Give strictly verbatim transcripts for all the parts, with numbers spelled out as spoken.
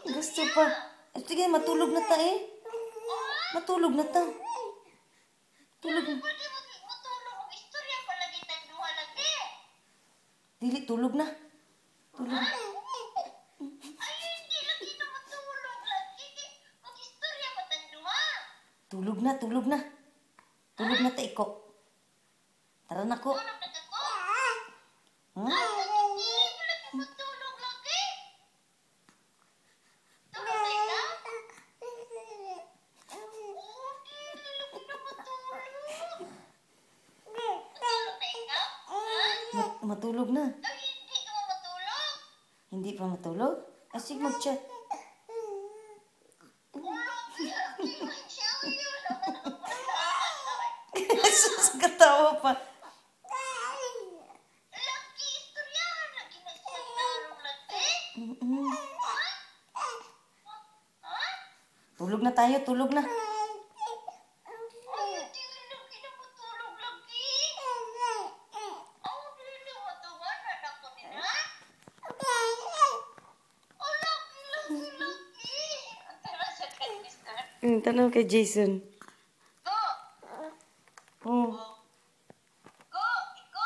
Gusto pa. Eh, sige, matulog na ta eh. Matulog na ta. Tulog na. Matulog ang istorya palagi tayong duha lagi. Dili, tulog na. Tulog na. Ay, hindi lagi na matulog lagi. Mag-istorya ba tayong duha? Tulog na, tulog na. Tulog na ta, iko. Tara na ko. Tulog na ako? Hmm? Ay, hindi. Lagi matulog lagi. Tulog na ikaw? Oh, hindi. Lagi na matulog. Matulog na ikaw? Ha? Mat- matulog na. Ay, hindi ka ba matulog? Hindi pa matulog? Asig mag-chat. Sus, katawa pa. Lagi istorya. Lagi na siya tarong lagi. Mm-mm. Ha? Tulog na tayo, tulog na. Ay, hindi lagi na matulog lagi. Oh, hindi matuwan na ako nila. Oh, lagi, lagi, lagi. Ang tara sa kanister. Hmm, tanong kay Jason. Go! Oh. Go! Iko!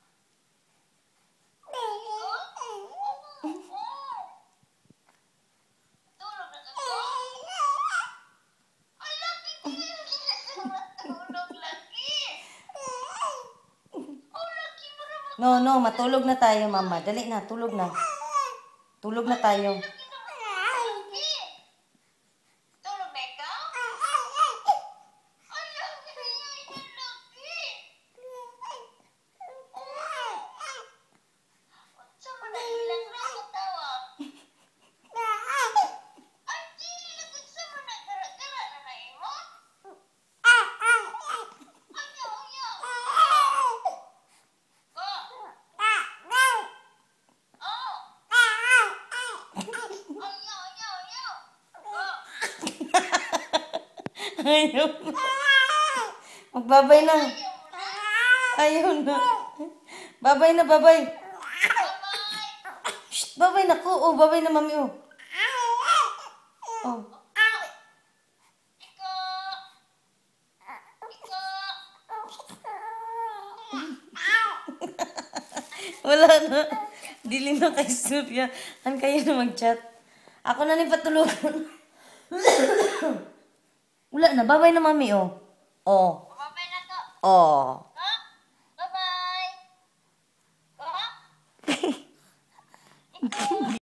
Iko! Oh, oh. Tulog na ako? Ay, lagi, hindi lagi na siya matulog lagi. Oh, lagi mo na matulog. No, no, matulog na tayo, mama. Dali na, tulog na. Tulog na tayo. Lagi na matulog lagi. Tulog na ikaw? Ay, lagi na yan lagi. Oh. Unsa man na ilang na ako tawa? Ay, dili lagi sa man na gara-gara na na imo? Ayaw, ayaw. Go. Oh. Ayaw, ayaw, ayaw. Go. Ayaw na. Magbabay na. Ayaw mo na. Ayaw na. Babay na, babay. Bye-bye. Shh, babay na ko. Oh, babay na, mami, oh. Oh. Iko. Iko. Wala na. Dili na kay Surya. Han kayo na mag-chat. Ako na ni patulugan. Wala na. Babay na, mami, oh. Oh. Bye-bye na to. Oh. Ha? Bye-bye. Go. Iko.